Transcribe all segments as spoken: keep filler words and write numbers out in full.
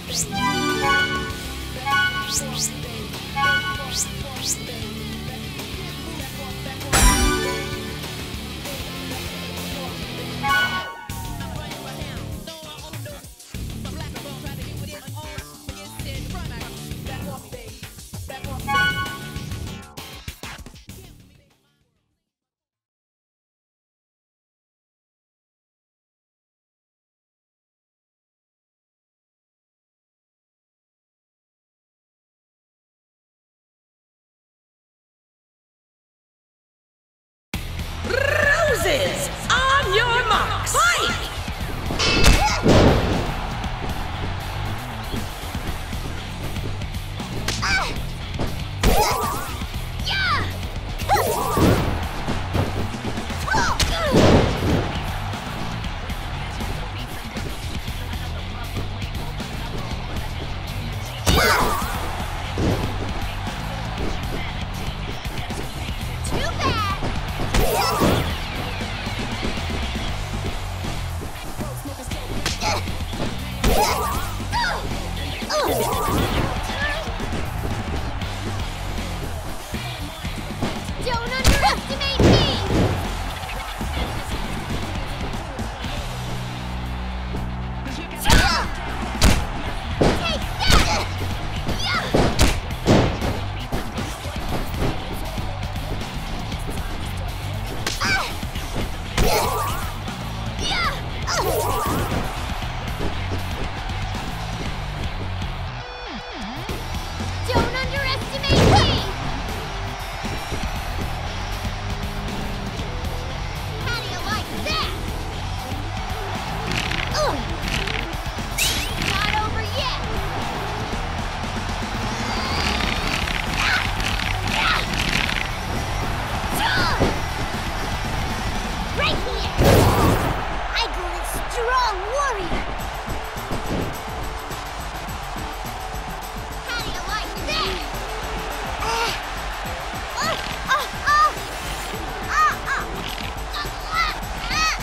Roses! On your marks! Fight! Don't underestimate me! Take that! Don't underestimate me! How do you like that? Ugh. Not over yet! Right here! Aigle is strong warrior! How do you like that? Uh, uh, uh, uh, uh, uh, uh, uh.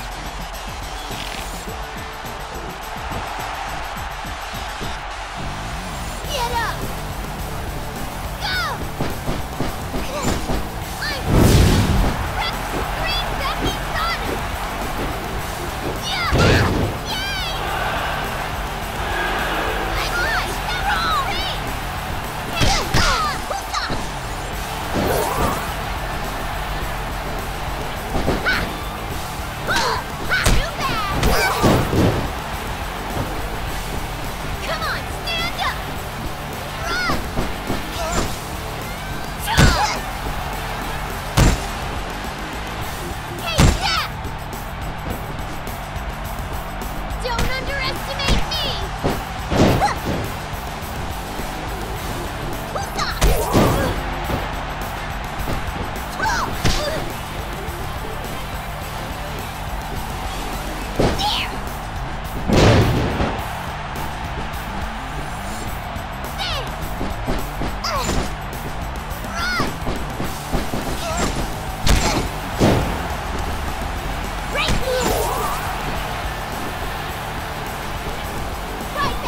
Get up! Go! I'm Green Becky's son! Yeah! Yay! I'm on! They're all me! Hey! Ah! Hookah! Ha! Ha! Ha! Too bad! Come on, stand up! Run! Take that! Don't underestimate me! Huh. Hookah! Oh. There! There! Uh. Run! Right here! Right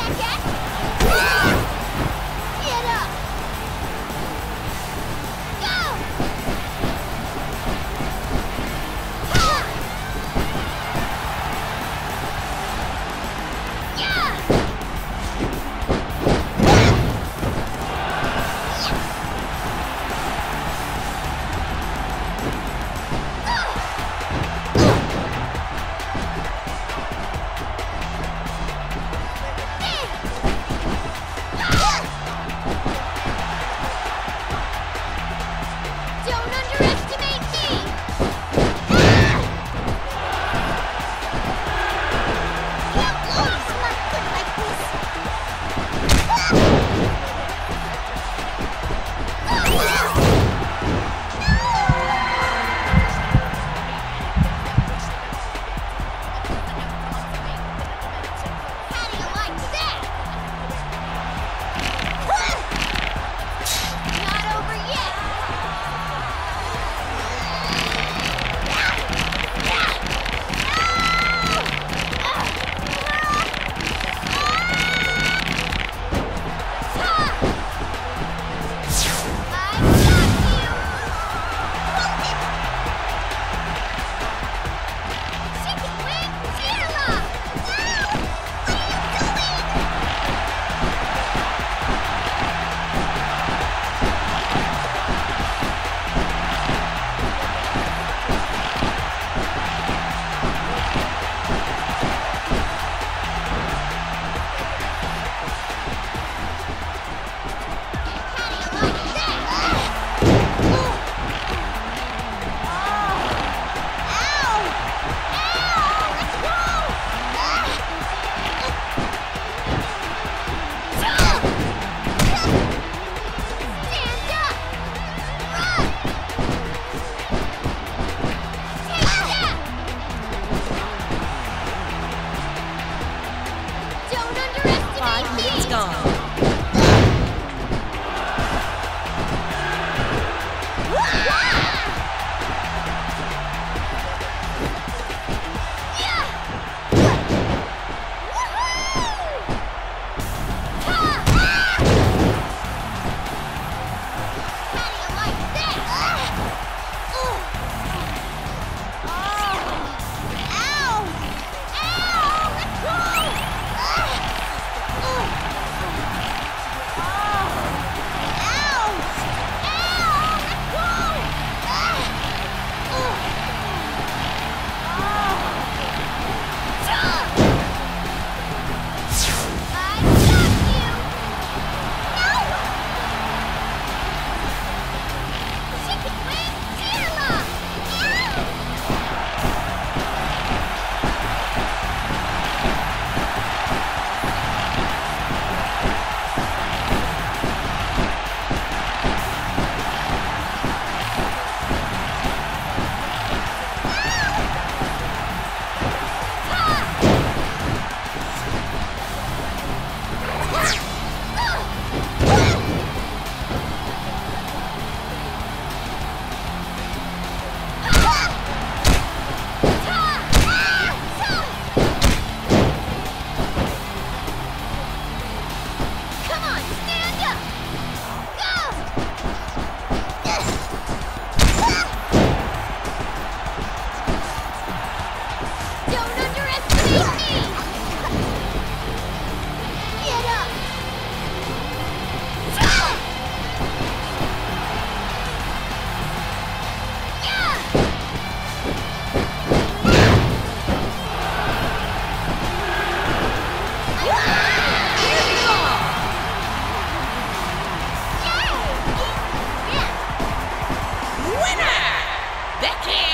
Becky!